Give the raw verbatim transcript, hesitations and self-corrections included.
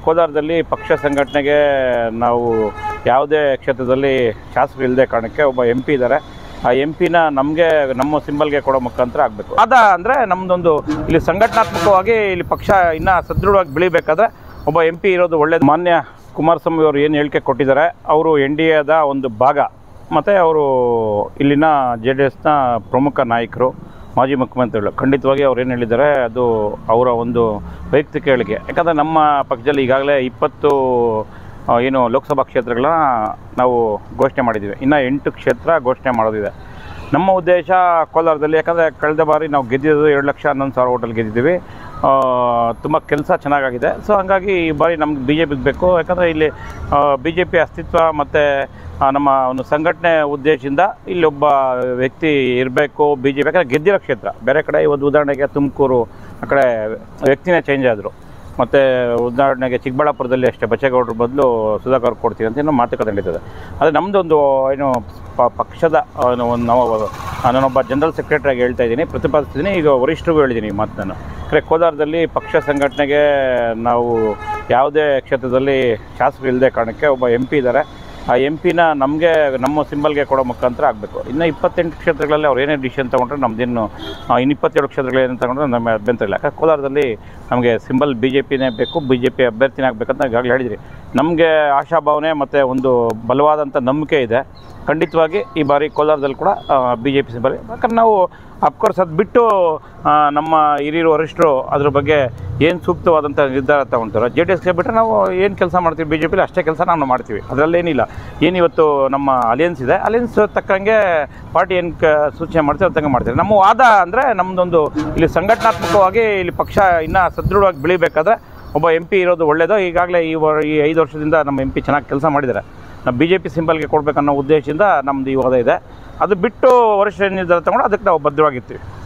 ಕೋಲಾರದಲ್ಲಿ ಪಕ್ಷ ಸಂಘಟನೆಗೆ ನಾವು ಯಾವುದೇ ಕ್ಷೇತ್ರದಲ್ಲಿ ಶಾಸಕರು ಇಲ್ಲದೆ ಕಾರಣಕ್ಕೆ ಒಬ್ಬ ಎಂ ಪಿ ಇದ್ದಾರೆ. ಆ ಎಂ ಪಿನ ನಮಗೆ ನಮ್ಮ ಸಿಂಬಲ್ಗೆ ಕೊಡೋ ಮುಖಾಂತರ ಆಗಬೇಕು. ಅದ ಅಂದರೆ ನಮ್ಮದೊಂದು ಇಲ್ಲಿ ಸಂಘಟನಾತ್ಮಕವಾಗಿ ಇಲ್ಲಿ ಪಕ್ಷ ಇನ್ನೂ ಸದೃಢವಾಗಿ ಬೆಳಿಬೇಕಾದ್ರೆ ಒಬ್ಬ ಎಂ ಪಿ ಇರೋದು ಒಳ್ಳೆಯದು. ಮಾನ್ಯ ಕುಮಾರಸ್ವಾಮಿ ಅವರು ಏನು ಹೇಳಿಕೆ ಕೊಟ್ಟಿದ್ದಾರೆ, ಅವರು ಎನ್ ಡಿ ಎದ ಒಂದು ಭಾಗ ಮತ್ತು ಅವರು ಇಲ್ಲಿನ ಜೆ ಡಿ ಎಸ್ನ ಪ್ರಮುಖ ನಾಯಕರು, ಮಾಜಿ ಮುಖ್ಯಮಂತ್ರಿಗಳು. ಖಂಡಿತವಾಗಿ ಅವ್ರು ಏನು ಹೇಳಿದ್ದಾರೆ ಅದು ಅವರ ಒಂದು ವೈಯಕ್ತಿಕ ಹೇಳಿಕೆ. ಯಾಕಂದರೆ ನಮ್ಮ ಪಕ್ಷದಲ್ಲಿ ಈಗಾಗಲೇ ಇಪ್ಪತ್ತು ಏನು ಲೋಕಸಭಾ ಕ್ಷೇತ್ರಗಳನ್ನ ನಾವು ಘೋಷಣೆ ಮಾಡಿದ್ದೀವಿ. ಇನ್ನು ಎಂಟು ಕ್ಷೇತ್ರ ಘೋಷಣೆ ಮಾಡೋದಿದೆ. ನಮ್ಮ ಉದ್ದೇಶ ಕೋಲಾರದಲ್ಲಿ, ಯಾಕಂದರೆ ಕಳೆದ ಬಾರಿ ನಾವು ಗೆದ್ದಿದ್ದು ಎರಡು ಲಕ್ಷ ಹನ್ನೊಂದು ಸಾವಿರ ಓಟಲ್ಲಿ ಗೆದ್ದಿದ್ದೀವಿ. ತುಂಬ ಕೆಲಸ ಚೆನ್ನಾಗಾಗಿದೆ. ಸೊ ಹಾಗಾಗಿ ಈ ಬಾರಿ ನಮ್ಗೆ ಬಿ ಜೆ ಪಿಗೆ ಬೇಕು. ಯಾಕಂದರೆ ಇಲ್ಲಿ ಬಿ ಜೆ ಪಿ ಅಸ್ತಿತ್ವ ಮತ್ತು ನಮ್ಮ ಒಂದು ಸಂಘಟನೆ ಉದ್ದೇಶದಿಂದ ಇಲ್ಲೊಬ್ಬ ವ್ಯಕ್ತಿ ಇರಬೇಕು ಬಿ ಜೆ ಪಿ. ಯಾಕಂದರೆ ಗೆದ್ದಿರೋ ಕ್ಷೇತ್ರ ಬೇರೆ ಕಡೆ, ಒಂದು ಉದಾಹರಣೆಗೆ ತುಮಕೂರು ಆ ಕಡೆ ವ್ಯಕ್ತಿನೇ ಚೇಂಜ್ ಆದರು. ಮತ್ತು ಉದಾಹರಣೆಗೆ ಚಿಕ್ಕಬಳ್ಳಾಪುರದಲ್ಲಿ ಅಷ್ಟೇ ಬಚ್ಚೇಗೌಡರ ಬದಲು ಸುಧಾಕರ್ ಕೊಡ್ತೀವಿ ಅಂತ ಏನೋ ಮಾತುಕತೆ ನಡೀತದೆ. ಆದರೆ ನಮ್ಮದೊಂದು ಏನು ಪಕ್ಷದ ಒಂದು ನಾವು ನಾನೊಬ್ಬ ಜನರಲ್ ಸೆಕ್ರೆಟರಿಯಾಗಿ ಹೇಳ್ತಾ ಇದ್ದೀನಿ, ಪ್ರತಿಪಾದಿಸ್ತಿದ್ದೀನಿ. ಈಗ ವರಿಷ್ಠರಿಗೂ ಹೇಳಿದ್ದೀನಿ ಈ ಮಾತು. ನಾನು ಕರೆ ಕೋಲಾರದಲ್ಲಿ ಪಕ್ಷ ಸಂಘಟನೆಗೆ ನಾವು ಯಾವುದೇ ಕ್ಷೇತ್ರದಲ್ಲಿ ಶಾಸಕರು ಇಲ್ಲದೆ ಕಾರಣಕ್ಕೆ ಒಬ್ಬ ಎಂ ಪಿ ಇದ್ದಾರೆ. ಆ ಎಂ ಪಿನ ನಮಗೆ ನಮ್ಮ ಸಿಂಬಲ್ಗೆ ಕೊಡೋ ಮುಖಾಂತರ ಆಗಬೇಕು. ಇನ್ನು ಇಪ್ಪತ್ತೆಂಟು ಕ್ಷೇತ್ರಗಳಲ್ಲಿ ಅವ್ರು ಏನೇ ಡಿಸಿಷನ್ ತೊಗೊಂಡ್ರೆ ನಮ್ಮದಿನ್ನು ಇನ್ನು ಇಪ್ಪತ್ತೇಳು ಕ್ಷೇತ್ರಗಳು ಏನೇನು ತೊಗೊಂಡ್ರೆ ನಮ್ಮ ಅಭ್ಯಂತರ ಇಲ್ಲ. ಯಾಕಂದರೆ ಕೋಲಾರದಲ್ಲಿ ನಮಗೆ ಸಿಂಬಲ್ ಬಿ ಜೆ ಪಿನೇ ಬೇಕು, ಬಿ ಜೆ ಪಿ ಅಭ್ಯರ್ಥಿನೇ ಆಗಬೇಕಂತ ಈಗಾಗಲೇ ಹೇಳಿದ್ರಿ. ನಮಗೆ ಆಶಾಭಾವನೆ ಮತ್ತು ಒಂದು ಬಲವಾದಂಥ ನಂಬಿಕೆ ಇದೆ. ಖಂಡಿತವಾಗಿ ಈ ಬಾರಿ ಕೋಲಾರದಲ್ಲಿ ಕೂಡ ಬಿ ಜೆ ಪಿ ಸಿಂಬಲ್. ಯಾಕಂದ್ರೆ ನಾವು ಅಫ್ಕೋರ್ಸ್ ಅದು ಬಿಟ್ಟು ನಮ್ಮ ಹಿರಿಯರು ವರಿಷ್ಠರು ಅದ್ರ ಬಗ್ಗೆ ಏನು ಸೂಕ್ತವಾದಂಥ ನಿರ್ಧಾರ ತಗೊಳ್ತಾರೆ. ಜೆ ಡಿ ಎಸ್ಗೆ ಬಿಟ್ಟರೆ ನಾವು ಏನು ಕೆಲಸ ಮಾಡ್ತೀವಿ ಬಿ ಜೆ ಪಿಲಿ ಅಷ್ಟೇ ಕೆಲಸ ನಾವು ಮಾಡ್ತೀವಿ. ಅದರಲ್ಲೇನಿಲ್ಲ. ಏನಿವತ್ತು ನಮ್ಮ ಅಲಿಯನ್ಸ್ ಇದೆ, ಅಲಿಯನ್ಸ್ ತಕ್ಕಂಗೆ ಪಾರ್ಟಿ ಏನು ಕ ಸೂಚನೆ ಮಾಡ್ತೀವಿ ಅದು ತಕ್ಕಂಗೆ ಮಾಡ್ತೀವಿ. ನಮ್ಮ ವಾದ ಅಂದರೆ ನಮ್ಮದೊಂದು ಇಲ್ಲಿ ಸಂಘಟನಾತ್ಮಕವಾಗಿ ಇಲ್ಲಿ ಪಕ್ಷ ಇನ್ನೂ ಸದೃಢವಾಗಿ ಬೆಳಿಬೇಕಾದ್ರೆ ಒಬ್ಬ ಎಂ ಪಿ ಇರೋದು ಒಳ್ಳೆಯದು. ಈಗಾಗಲೇ ಈ ವ ಈ ಐದು ವರ್ಷದಿಂದ ನಮ್ಮ ಎಂ ಪಿ ಚೆನ್ನಾಗಿ ಕೆಲಸ ಮಾಡಿದ್ದಾರೆ. ನಾವು ಬಿ ಜೆ ಪಿ ಸಿಂಬಲ್ಗೆ ಕೊಡಬೇಕನ್ನೋ ಉದ್ದೇಶದಿಂದ ನಮ್ಮದು ಈ ವಾದ ಇದೆ. ಅದು ಬಿಟ್ಟು ವರಿಷ್ಠ ನಿರ್ಧಾರ ತಗೊಂಡು ಅದಕ್ಕೆ ನಾವು ಬದ್ಧವಾಗಿರ್ತೀವಿ.